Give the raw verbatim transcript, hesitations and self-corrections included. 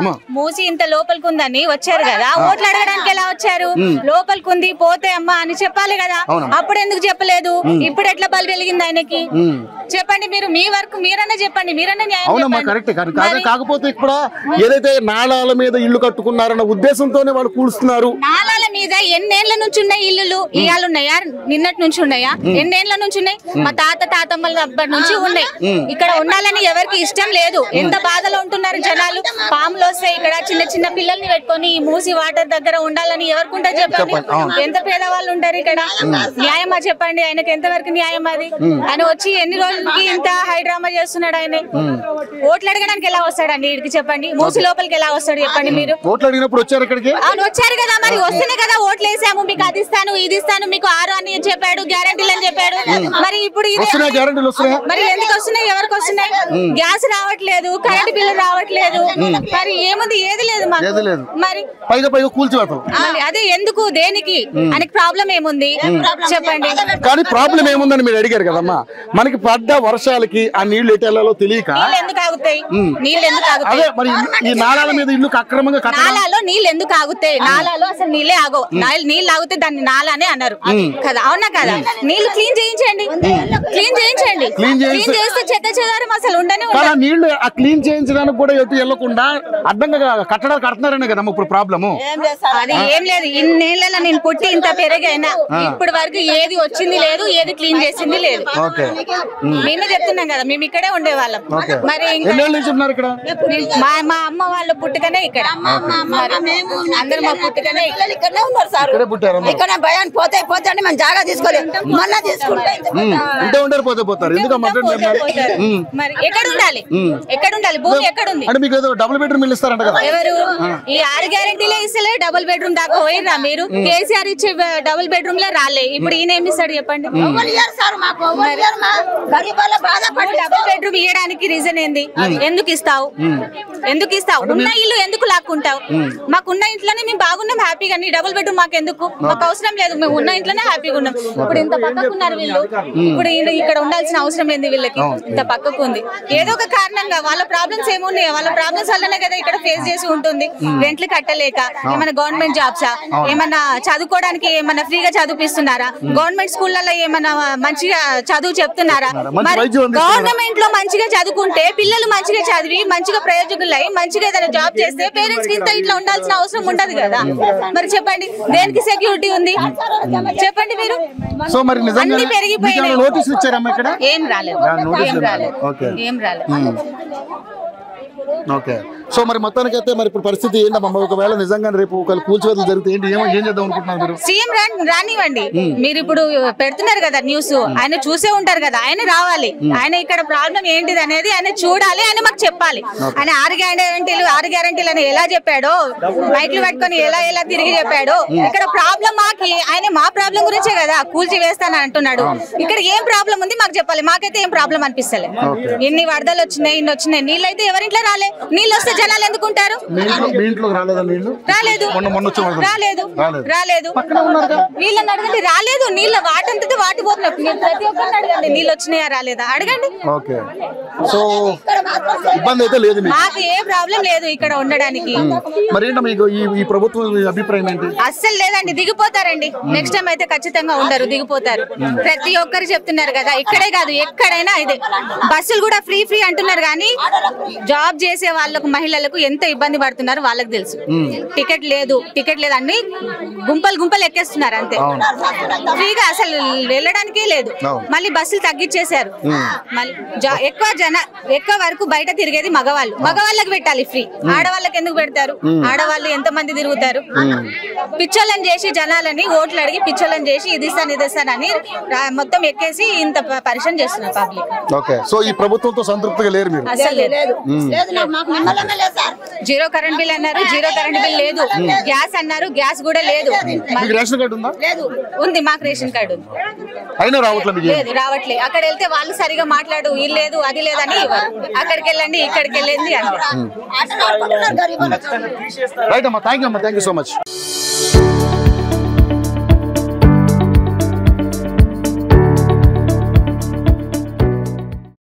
మూసి ఇంత లోపలికి ఉందని వచ్చారు కదా, ఓట్లు అడగడానికి ఎలా వచ్చారు? లోపలికి ఉంది పోతే అమ్మా అని చెప్పాలి కదా, అప్పుడు ఎందుకు చెప్పలేదు? ఇప్పుడు ఎట్లా బలి వెలిగింది ఆయనకి? చెప్పండి మీరు, మీ వరకు మీరన్నా చెప్పండి, మీరన్నా న్యాయం. కాకపోతే ఇక్కడ ఏదైతే నాళాల మీద ఇల్లు కట్టుకున్నారన్న ఉద్దేశంతోనే వాళ్ళు కూలుస్తున్నారు. నాళాల మీద ఎన్నేళ్ల నుంచి ఉన్నాయి ఇల్లులు? ఇవాళ ఉన్నాయా? నిన్నటి నుంచి ఉన్నాయా? ఎన్నేళ్ల నుంచి ఉన్నాయి? మా తాత తాతమ్మల అప్పటి నుంచి ఉన్నాయి. ఇక్కడ ఉండాలని ఎవరికి ఇష్టం లేదు. ఎంత బాధలో ఉంటున్నారు జనాలు. పాములు వస్తాయి ఇక్కడ, చిన్న చిన్న పిల్లల్ని పెట్టుకొని ఈ మూసి వాటర్ దగ్గర ఉండాలని ఎవరికి ఉంటుంది చెప్పండి? ఎంత పేదవాళ్ళు ఉంటారు ఇక్కడ. న్యాయమా చెప్పండి? ఆయనకి ఎంతవరకు న్యాయం అది? ఆయన వచ్చి ఎన్ని రోజులకి ఇంత హైడ్రామా చేస్తున్నాడు? ఆయన ఓట్లు అడగడానికి ఎలా వస్తాడండి ఇక్కడికి చెప్పండి? మూసి లోపలికి ఎలా వస్తాడు చెప్పండి మీరు? ఓట్లు అడిగినప్పుడు వచ్చారు ఇక్కడికి? అవును వచ్చారు కదా, మరి వస్తేనే కదా ఓట్లు వేసాము. మీకు అది ఇస్తాను ఇది ఇస్తాను మీకు ఆరు అని చెప్పాడు, గ్యారంటీలు అని చెప్పాడు. మరి ఇప్పుడు మరి ఎందుకు వస్తున్నాయి? ఎవరికి వస్తున్నాయి? గ్యాస్ రావట్లేదు, కరెంట్ బిల్లు రావట్లేదు, మరి ఏముంది? ఏది లేదు మాకు. మరి అదే ఎందుకు, దేనికి? ఆయనకి ప్రాబ్లం ఏముంది చెప్పండి? కానీ ప్రాబ్లం ఏముందని మీరు అడిగారు కదమ్మా. మనకి పడ్డ వర్షాలకి ఆ నీళ్లు ఎటెళ్లాలో తెలియక నీళ్ళు ఎందుకు ఆగుతాయి? నీళ్ళు ఎందుకు ఆగుతాయి? మరి ఈ నాళాల మీద ఇల్లు అక్రమంగా నాలాలో నీళ్ళు ఎందుకు ఆగుతాయి? నాలాలో అసలు నీళ్ళే ఆగవు. నీళ్ళు ఆగితే దాన్ని నాలానే అన్నారు కదా, అవునా కదా? నీళ్లు క్లీన్ చేయించండి, క్లీన్ చేయించండి. క్లీన్ చేస్తే చెత్త చెదారం అసలు ఉండనే ఉండదు. నీళ్లు ఆ క్లీన్ చేయించడానికి కూడా ఎటు వెళ్లకుండా అడ్డంగా కట్టడాలు కడుతున్నారనే కదమ్మా ఇప్పుడు ప్రాబ్లము. అది ఏం లేదు, ఇన్నేళ్ళ నేను పుట్టి ఇంత పెరిగైనా ఇప్పటి వరకు ఏది వచ్చింది లేదు, ఏది క్లీన్ చేసింది లేదు. మేమే చెప్తున్నాం కదా, మేము ఇక్కడే ఉండేవాళ్ళం. మరి మా మా అమ్మ వాళ్ళు పుట్టుకనే ఇక్కడ, అందరు మా పుట్టుకనే ఇక్కడనే ఉన్నారు సార్. ఇక్కడ భయాన్ని పోతే పోతే అంటే మనం జాగా తీసుకోలేదు, మళ్ళా తీసుకుంటాం. మరి ఎక్కడ ఉండాలి? ఎక్కడ ఉండాలి? భూమి ఎక్కడ ఉంది? డబుల్ బెడ్రూమ్ ఇల్లు ఇస్తారంట కదా. ఎవరు ఈ ఆరు గ్యారెంటీలే ఇస్తలే? డబుల్ బెడ్రూమ్ దాకా పోయిరా మీరు? కేసీఆర్ ఇచ్చే డబుల్ బెడ్రూమ్ లే రాలే. ఇప్పుడు ఈయన ఏమి ఇస్తాడు చెప్పండి? డబుల్ బెడ్రూమ్ ఇవ్వడానికి రీజన్ ఏంది? ఎందుకు ఇస్తావు? ఎందుకు ఇస్తావు? ఉన్న ఇల్లు ఎందుకు లాక్కుంటావు? మాకు ఉన్న ఇంట్లోనే మేము బాగున్నాం హ్యాపీగా. నీ డబుల్ బెడ్రూమ్ మాకు ఎందుకు? మాకు అవసరం లేదు, మేము ఉన్న ఇంట్లోనే హ్యాపీగా ఉన్నాం. ఇప్పుడు ఇంత పక్కకున్నారు వీళ్ళు, ఇప్పుడు ఇక్కడ ఉండాల్సిన అవసరం ఏంది వీళ్ళకి? ఇంత పక్కకు ఉంది. ఏదో ఒక కారణంగా వాళ్ళ ప్రాబ్లమ్స్ ఏమున్నాయి? వాళ్ళ ప్రాబ్లమ్స్ వల్లనే కదా ఇక్కడ ఫేస్ చేసి ఉంటుంది. రెంట్లు కట్టలేక, ఏమైనా గవర్నమెంట్ జాబ్సా, ఏమన్నా చదువుకోవడానికి ఏమన్నా ఫ్రీగా చదివిస్తున్నారా? గవర్నమెంట్ స్కూళ్ళలో ఏమన్నా మంచిగా చదువు చెప్తున్నారా? మరి గవర్నమెంట్ లో మంచిగా చదువుకుంటే పిల్లలు మంచిగా చదివి మంచిగా ప్రయోజకులు అయ్యి మంచిగా ఏదైనా జాబ్ చేస్తే పేరెంట్స్ కి ఇంత ఇట్లా ఉండాల్సిన అవసరం ఉండదు కదా. మరి చెప్పండి, దేనికి సెక్యూరిటీ ఉంది చెప్పండి మీరు? అన్ని పెరిగిపోయినాయి. ఏం రాలేదు, ఏం రాలేదు, ఏం రాలేదు. ఓకే. సో మరి మొత్తానికి అయితే మరి ఇప్పుడు పరిస్థితి ఏంటమ్మా? ఒకవేళ నిజంగా రేపు ఒకవేళ కూల్చివేతలు జరిగితే ఏంటి, ఏమో ఏం చేద్దాం అనుకుంటున్నారు మీరు? సీఎం రానివ్వండి, మీరు ఇప్పుడు పెడుతున్నారు కదా న్యూస్, ఆయన చూసే ఉంటారు కదా, ఆయన రావాలి. ఆయన ఇక్కడ ప్రాబ్లం ఏంటిది అనేది ఆయన చూడాలి, ఆయన మాకు చెప్పాలి. ఆయన ఆరు గ్యారంటీలు ఆరు గ్యారంటీలు అని ఎలా చెప్పాడో, మైక్లు పట్టుకొని ఎలా ఎలా తిరిగి చెప్పాడో, ఇక్కడ ప్రాబ్లం మాకి ఆయన మా ప్రాబ్లం గురించే కదా కూల్చి వేస్తానని అంటున్నాడు. ఇక్కడ ఏం ప్రాబ్లం ఉంది మాకు చెప్పాలి. మాకైతే ఏం ప్రాబ్లం అనిపిస్తలే. ఎన్ని వరదలు వచ్చినాయి, ఇన్ని వచ్చినాయి. నీళ్ళు అయితే ఎవరింట్లో రాలేదు. నీళ్ళు వస్తే జనాలు ఎందుకుంటారు? రాలేదు, రాలేదు, రాలేదు. వీళ్ళని అడగండి, రాలేదు. నీళ్ళ వాటంతతో వాటిపోతున్నారు. మీరు ప్రతి ఒక్కరిని అడగండి, నీళ్ళు వచ్చినాయా రాలేదా అడగండి. మాకు ఏ ప్రాబ్లం లేదు ఇక్కడ ఉండడానికి. అస్సలు లేదండి, దిగిపోతారండి. నెక్స్ట్ టైం అయితే ఖచ్చితంగా ఉండరు, దిగిపోతారు. ప్రతి ఒక్కరు చెప్తున్నారు కదా, ఇక్కడే కాదు ఎక్కడైనా ఇదే. బస్సులు కూడా ఫ్రీ ఫ్రీ అంటున్నారు కానీ జాబ్ చేసే వాళ్ళకు మహిళలకు ఎంత ఇబ్బంది పడుతున్నారు వాళ్ళకి తెలుసు. టికెట్ లేదు, టికెట్ లేదు అన్ని గుంపలు గుంపలు ఎక్కేస్తున్నారు అంతే. ఫ్రీగా అసలు వెళ్ళడానికే లేదు. మళ్ళీ బస్సులు తగ్గించేశారు. మళ్ళీ ఎక్కువ జన ఎక్కువ వరకు బయట తిరిగేది మగవాళ్ళు. మగవాళ్ళకి పెట్టాలి ఫ్రీ, ఆడవాళ్ళకి ఎందుకు పెడతారు? ఆడవాళ్ళు ఎంత మంది తిరుగుతారు? పిచ్చోళ్ళని చేసి జనాలని ఓట్లు అడిగి పిచ్చోళ్ళని చేసి ఇది ఇస్తాను ఇది ఇస్తానని మొత్తం ఎక్కేసి ఇంత పరిశ్రమ చేస్తున్నారు పబ్లిక్. సో ఈ ప్రభుత్వంతో సంతృప్తిగా లేరు మీరు? అసలు లేదు. జీరో కరెంట్ బిల్ అన్నారు, జీరో కరెంట్ బిల్ లేదు. గ్యాస్ అన్నారు, గ్యాస్ కూడా లేదు. ఉంది, మాకు రేషన్ కార్డు ఉంది, లేదు రావట్లేదు. అక్కడ వెళ్తే వాళ్ళు సరిగా మాట్లాడు, ఇది లేదు అది లేదని ఇవ్వరు. అక్కడికి వెళ్ళండి ఇక్కడికి వెళ్ళండి అంటే. రైట్ అమ్మా, థ్యాంక్ యూ అమ్మా, థ్యాంక్ యూ సో మచ్.